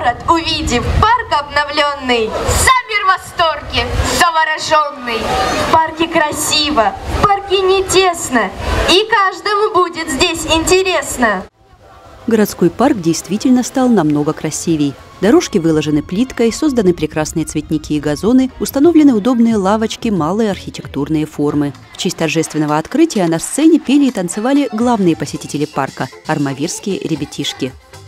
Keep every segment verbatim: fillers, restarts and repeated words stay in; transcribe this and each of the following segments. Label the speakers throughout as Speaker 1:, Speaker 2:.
Speaker 1: город, увидев парк обновленный, замер в восторге, завороженный. В парке красиво, в парке не тесно, и каждому будет здесь интересно.
Speaker 2: Городской парк действительно стал намного красивей. Дорожки выложены плиткой, созданы прекрасные цветники и газоны, установлены удобные лавочки, малые архитектурные формы. В честь торжественного открытия на сцене пели и танцевали главные посетители парка – армавирские ребятишки.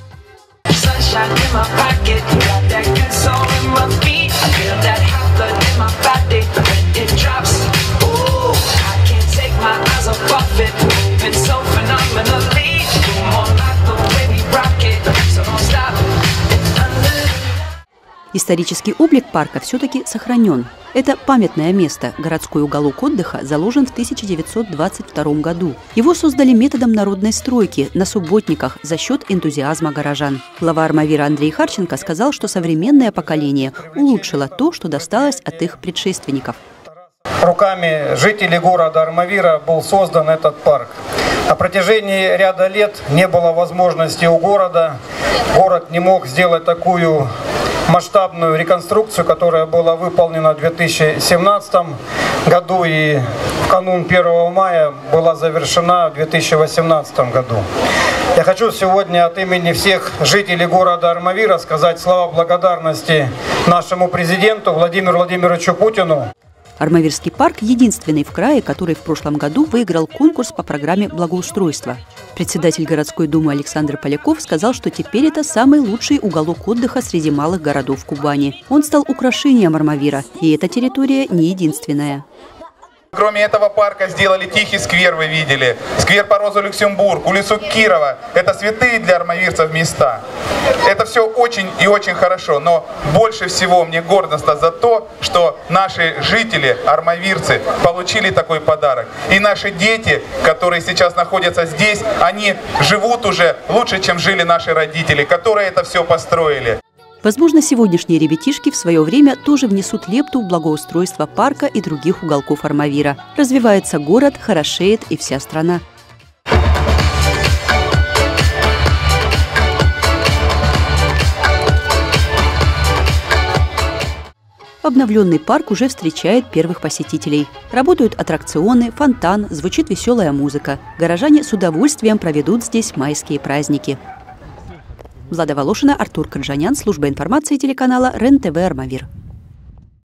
Speaker 2: Исторический облик парка все-таки сохранен. Это памятное место. Городской уголок отдыха заложен в тысяча девятьсот двадцать втором году. Его создали методом народной стройки на субботниках за счет энтузиазма горожан. Глава Армавира Андрей Харченко сказал, что современное поколение улучшило то, что досталось от их предшественников.
Speaker 3: Руками жителей города Армавира был создан этот парк. На протяжении ряда лет не было возможности у города. Город не мог сделать такую масштабную реконструкцию, которая была выполнена в две тысячи семнадцатом году и в канун первого мая была завершена в две тысячи восемнадцатом году. Я хочу сегодня от имени всех жителей города Армавира сказать слова благодарности нашему президенту Владимиру Владимировичу Путину.
Speaker 2: Армавирский парк – единственный в крае, который в прошлом году выиграл конкурс по программе благоустройства. Председатель городской думы Александр Поляков сказал, что теперь это самый лучший уголок отдыха среди малых городов Кубани. Он стал украшением Армавира, и эта территория не единственная.
Speaker 4: Кроме этого парка сделали тихий сквер, вы видели. Сквер по Розу Люксембург, улицу Кирова. Это святые для армавирцев места. Это все очень и очень хорошо. Но больше всего мне гордостно за то, что наши жители, армавирцы, получили такой подарок. И наши дети, которые сейчас находятся здесь, они живут уже лучше, чем жили наши родители, которые это все построили.
Speaker 2: Возможно, сегодняшние ребятишки в свое время тоже внесут лепту в благоустройство парка и других уголков Армавира. Развивается город, хорошеет и вся страна. Обновленный парк уже встречает первых посетителей. Работают аттракционы, фонтан, звучит веселая музыка. Горожане с удовольствием проведут здесь майские праздники. Влада Волошина, Артур Карджанян, служба информации телеканала РЕН-ТВ Армавир.